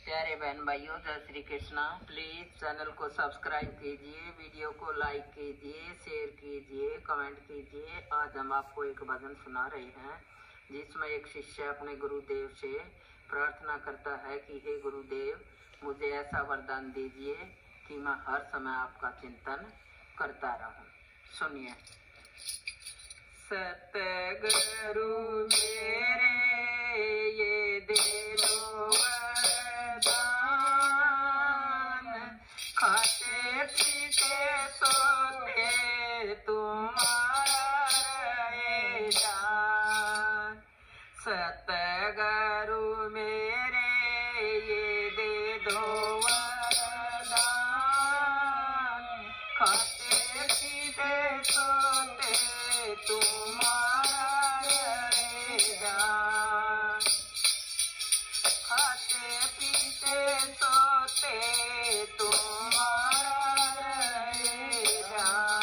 प्यारे बहन भाइयों, जय श्री कृष्णा। प्लीज चैनल को सब्सक्राइब कीजिए, वीडियो को लाइक कीजिए, शेयर कीजिए, कमेंट कीजिए। आज हम आपको एक भजन सुना रहे हैं जिसमें एक शिष्य अपने गुरुदेव से प्रार्थना करता है कि हे गुरुदेव, मुझे ऐसा वरदान दीजिए कि मैं हर समय आपका चिंतन करता रहूं। सुनिए। सतगुरु मेरे ये दे दो वरदान, खाते पीते सोते तुम्हारा रहे जान। सतगुरु मेरे ये दे दो वरदान, खाते पीते सोते तुम्हारा रहेगा। खाते पीते सोते तुम्हारा रहेगा।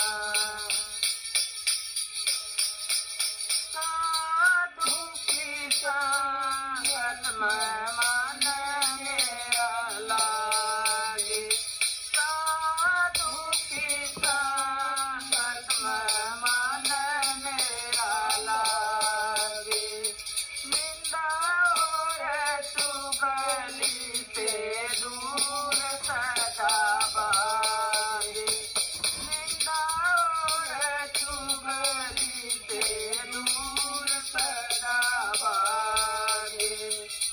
साधु की संगत में मन मेरा लागे, साधु की संगत में मन मेरा लागे। निंदा और चुगली से दूर सदा भागे, निंदा और चुगली से दूर सदा भागे।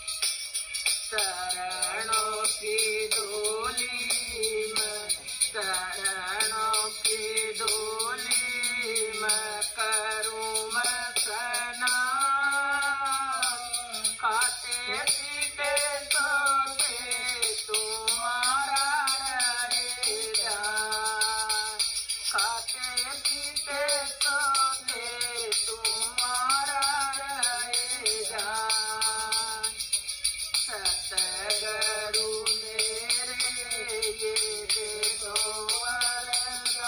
शरणों की डोली में, शरणों की डोली में करूं मैं स्नान। खाते पीते सोते तुम्हारा रहेगा। खाते पीते सोते तुम्हारा रहेगा। सतगुरु मेरे ये दे दो वरदान,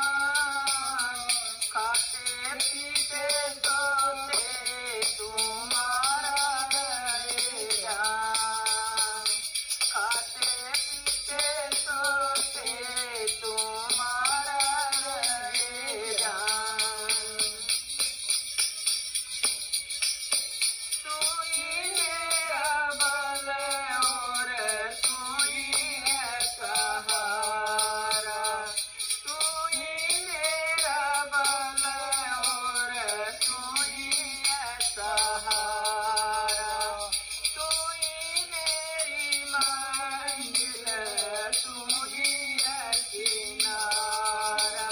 खाते पीते सोते तुम्हारा रहेगा। खाते पीते सोते तुम्हारा रहेगा। तू ही मेरा बल और तू ही है सहारा, तू ही मेरा बल और तू ही है सहारा। तू ही मेरी मंजिल, तू ही है किनारा।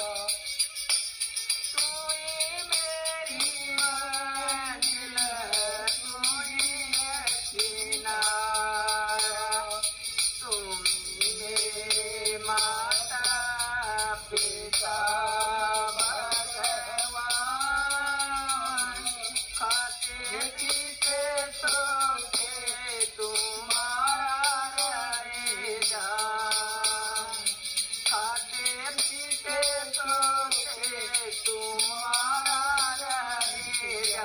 तू ही मेरी मंजिल, तू ही है किनारा। तुम मेरे माता पिता भगवान, खाते पीते सोते तुम्हारा रहेगा। खाते पीते सोते तुम्हारा रहेगा।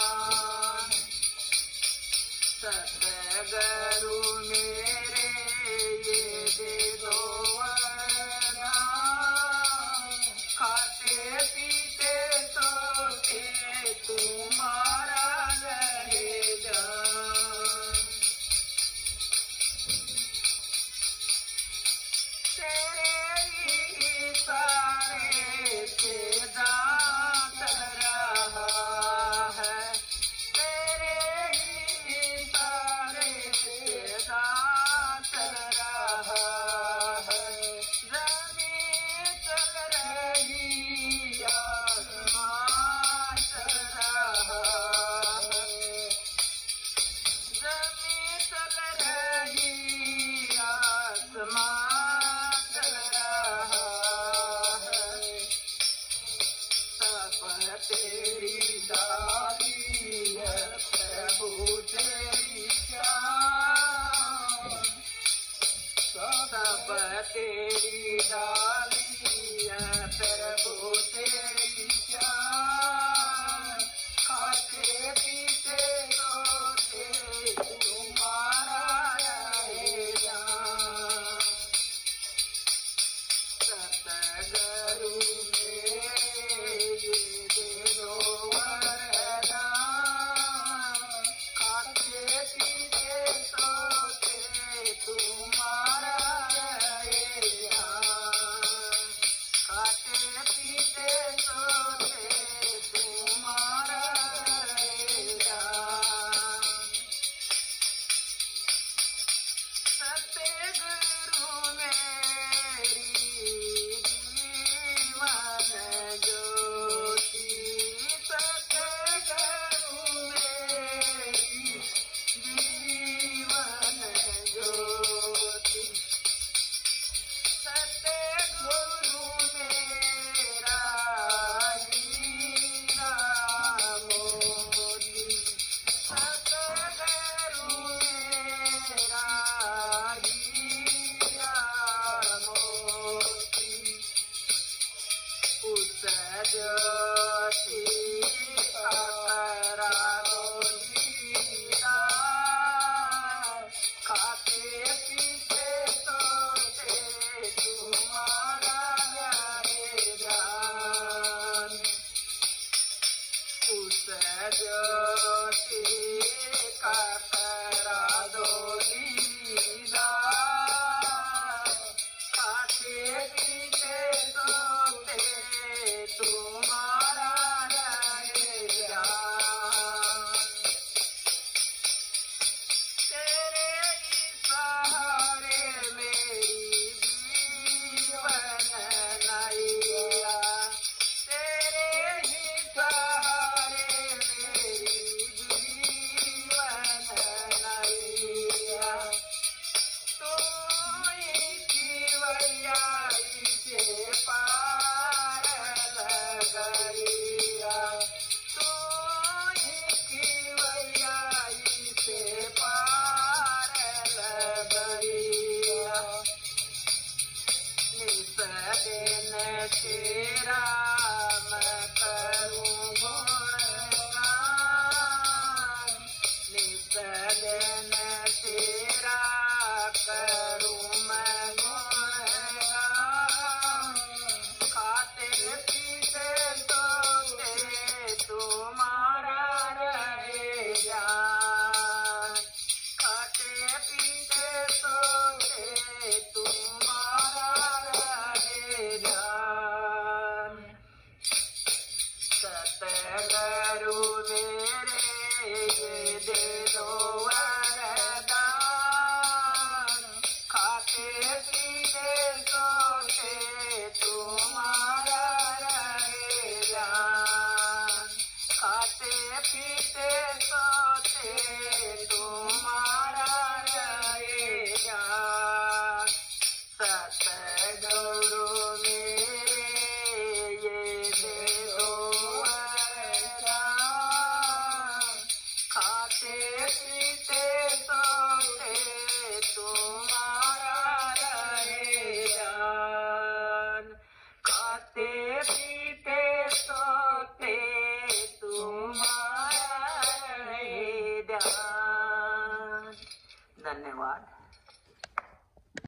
सतगुरु मेरे ये दे दो वरदान, खाते पीते सोते तुम्हारा रहेगा। तेरे ही इशारे से दांत रहा है, तेरे ही इशारे से दांत रहा है। ज़मीं चल रही आसमान चल रहा है, ज़मीं चल रही आसमान चल रहा है। सब तेरी डाली है प्रभु तेरी शान, सब तेरी डाली है प्रभु तेरी शान। खाते पीते सोते तुम्हारा रहेगा। सगन